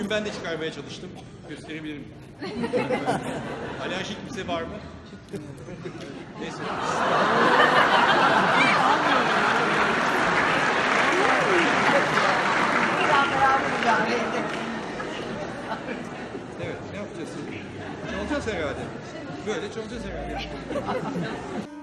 Bugün ben de çıkarmaya çalıştım. Gösterebilirim. Alerjik kimse var mı? Neyse. Evet, ne yapacağız? Çalacağız herhalde. Böyle çalacağız herhalde.